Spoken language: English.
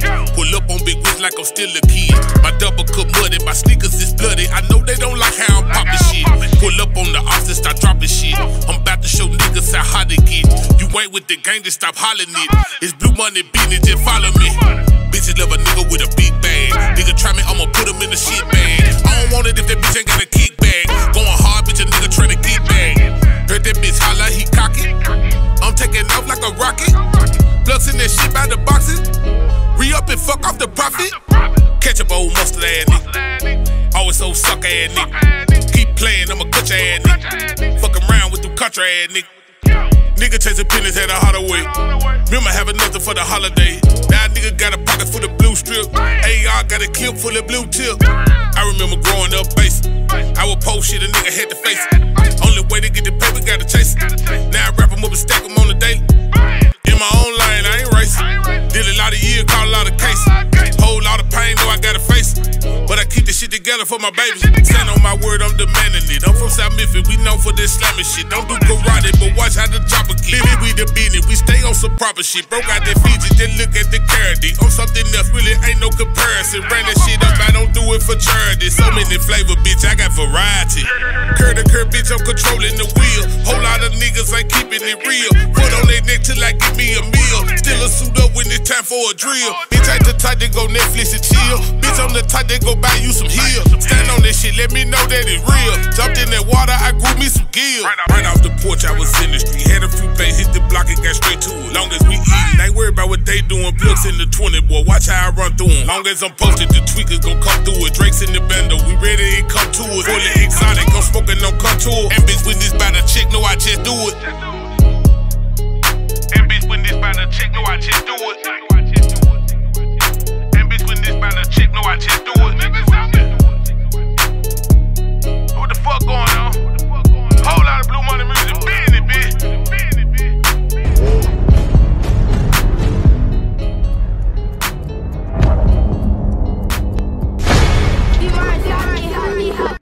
Pull up on big wheels like I'm still a kid. My double cup muddy, my sneakers is bloody. I know they don't like how I'm poppin' shit. Pull up on the ops and start dropping shit. I'm about to show niggas how hot it get. You ain't with the gang, just stop hollering it. It's blue money business, just follow me. Bitches love a nigga with a big bag. Nigga try me, I'ma put him in the shit bag. I don't want it if that bitch ain't got a kickback. Going hard, bitch, a nigga tryna get back. Heard that bitch holla, he cocky. I'm taking off like a rocket. Plugs in that shit by the boxes. Re-up and fuck off the profit. Catch up old mustard ass nigga. Always so sucker ass nigga. Keep playing, I'ma cut your ass nigga. Fuck around with them country ass nigga. Nigga chasing pennies at a Holloway. Remember having nothing for the holiday. Now a nigga got a pocket full of blue strip. AR got a clip full of blue tip. I remember growing up basic. I would post shit, a nigga had to face it. Only way to get the paper, gotta chase it. Now I wrap them up and stack them on the daily. In my own lane, I ain't racing. Did a lot of years, caught a lot of cases. Whole lot of pain, know I gotta face it. But I keep this shit together for my babies. Stand on my word, I'm demanding it. I'm from South Memphis, we known for this slamming shit. Don't do karate, but watch how the chopper get. Baby, we the business, we stay on some proper shit. Broke out that Fiji, just look at the carrot. On something else, really ain't no comparison. Ran that shit up, I don't do it for charity. So many flavor, bitch, I got variety. Curb to curb, bitch, I'm controlling the wheel. Whole lot of niggas ain't keeping it real. Put on their neck till I get me a meal. Still a suit up when it's time for a drill. Bitch, ain't the type that go Netflix and chill. Bitch, I'm the type that go buy you some heels. Stand on that shit, let me know that it's real. Jumped in that water, I grew me some gills. Right off the porch, I was in the street. Had a few plays, hit the block and got straight to it. Long as we eatin', ain't worried about what they doing. Plugs in the 20, boy, watch how I run through them. Long as I'm posted, the tweakers gon' come through it. Drake's in the bando, we ready and come to it. Fully exotic, I'm smoking on contour. And bitch, when this bout to check, know I just do it. And bitch, when this bout to check, know I just do it.